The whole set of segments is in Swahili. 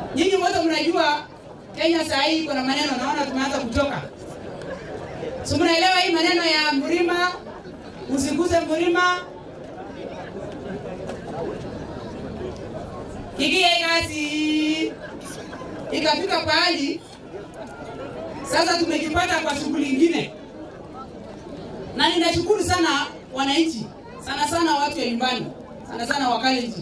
Nyinyi wote mnajua Kenya saa hii kuna maneno naona tumeanza kutoka. So mnaelewa hii maneno ya mlima, usiguze mlima. Kigie kazi ikafika pahali sasa tumejipata kwa shughuli nyingine. Na ninashukuru sana wananchi, sana watu ya nyumbani, sana wakaleji.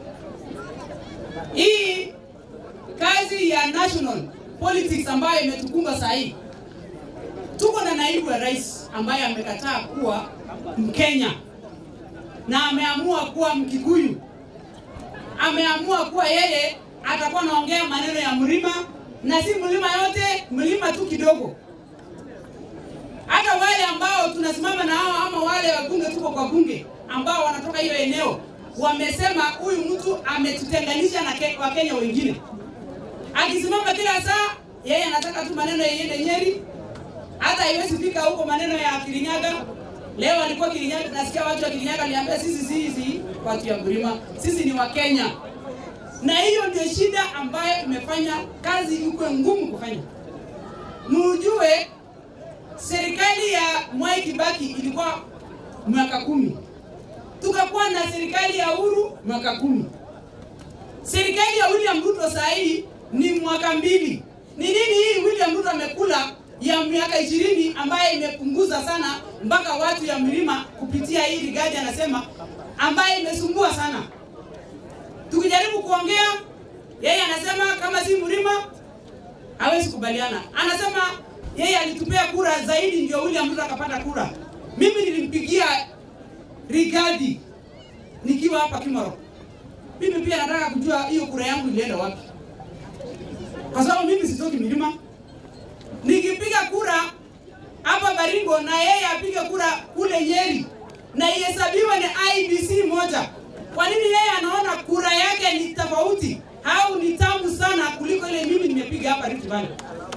Hii kazi ya national politics ambayo imetukumba saa hii. Tuko na naibu wa rais ambaye amekataa kuwa Mkenya na ameamua kuwa Mkikuyu. Ameamua kuwa yeye atakuwa anaongea maneno ya mlima, na si mlima yote, mlima tu kidogo. Hata wale ambao tunasimama na hao ama wale wabunge tuko kwa bunge ambao wanatoka hiyo eneo wamesema huyu mtu ametutenganisha na Wakenya wengine. Akisimama kila saa yeye anataka tu maneno yaende Nyeri, hata haiwezi fika huko maneno ya Kirinyaga. Leo alikuwa Kirinyaga, nasikia watu wa Kirinyaga waliambia sisi watu ya mlima, sisi ni Wakenya. Na hiyo ndio shida ambayo imefanya kazi ikuwe ngumu kufanya. Mujue serikali ya Mwai Kibaki ilikuwa miaka 10. Tukakuwa na serikali ya Uhuru miaka 10. Serikali ya William Ruto saa hii ni mwaka 2. Ni nini hii William Ruto amekula ya miaka 20 ambaye imepunguza sana mpaka watu ya mlima kupitia hii Rigathi anasema ambaye imesumbua sana. Tukijaribu kuongea yeye anasema kama si mlima hawezi kubaliana. Anasema yeye alitupea kura zaidi ndio William Ruto akapata kura. Mimi nilimpigia Rigathi nikiwa hapa Kimoro. Mimi pia nataka kujua hiyo kura yangu ilienda wapi. Kwa sababu mimi sitoki milima. Nikipiga kura hapa Baringo na yeye apige kura kule Nyeri na ihesabiwe ni IBC moja. Kwa nini yeye anaona kura yake ni tofauti au ni tamu sana kuliko ile mimi nimepiga hapa Rift Valley?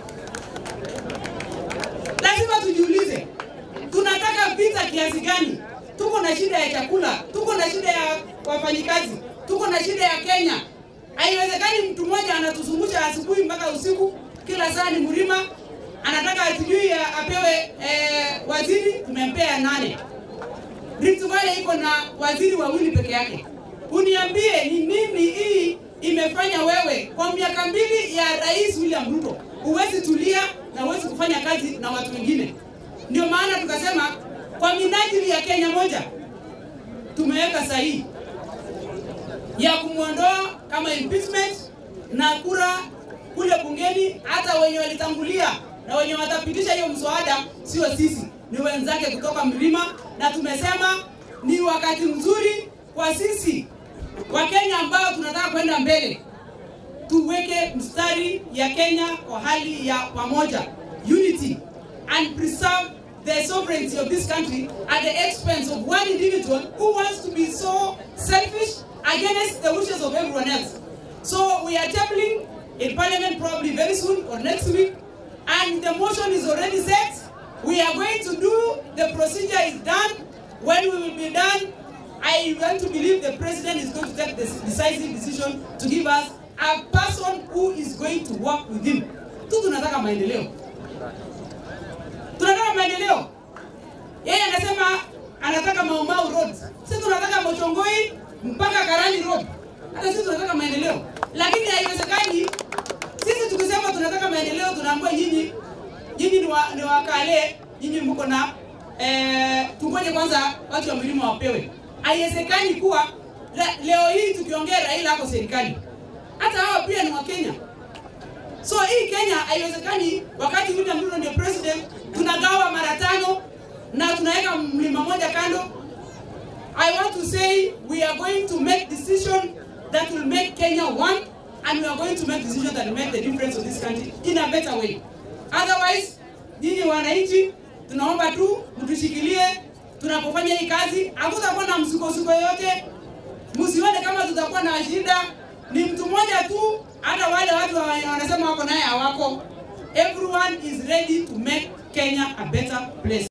Lazima tujiulize, tunataka vita kiasi gani? Tuko na shida ya chakula, tuko na shida ya wafanyikazi, tuko na shida ya Kenya. Haiwezekani mtu mmoja anatuzungusha asubuhi mpaka usiku, kila saa ni mlima, anataka atujui apewe waziri, tumempea 8. Rift Valley iko na waziri wawili peke yake. Uniambie ni nini hii imefanya wewe kwa miaka 2 ya Rais William Ruto uwezi tulia na uwezi kufanya kazi na watu wengine? Ndio maana tukasema kwa minajili ya Kenya moja tumeweka sahihi ya kumuondoa kama impeachment na kura kule bungeni. Hata wenye walitangulia na wenye watapitisha hiyo mswada sio sisi, ni wenzake kutoka mlima. Na tumesema ni wakati mzuri kwa sisi wa Kenya ambao tunataka kwenda mbele, tuweke mstari ya Kenya kwa hali ya pamoja, unity, and preserve the sovereignty of this country at the expense of one individual who wants to be so selfish against the wishes of everyone else. So we are tabling in Parliament probably very soon or next week, and the motion is already set. We are going to do, the procedure is done. When we will be done, I want to believe the President is going to take the decisive decision to give us a person who is going to work with him. Tunataka maendeleo. Tunataka maendeleo. Yeye anasema anataka Mau Road. Sisi tunataka Mochongoi mpaka Karani Road. Hata sisi tunataka maendeleo. Lakini haiwezekani sisi tukisema tunataka maendeleo tunaambia nyinyi ni wakale, nyinyi mko na tungoje kwanza watu wa mlima wapewe. Haiwezekani kuwa leo hii tukiongea Raila hapo serikali. Hata hao pia ni wa Kenya. So hii Kenya haiwezekani wakati William Ruto ndio president tunagawa mara 5 na tunaweka mlima moja kando. I want to say we are going to make decision that will make Kenya one, and we are going to make decisions that will make the difference of this country in a better way. Otherwise, nyinyi wananchi tunaomba tu mtushikilie tunapofanya hii kazi. Hakutakuwa na msukosuko yote. Msione kama tutakuwa na shida. Ni mtu mmoja tu, hata wale watu wanasema wako naye hawako. Everyone is ready to make Kenya a better place.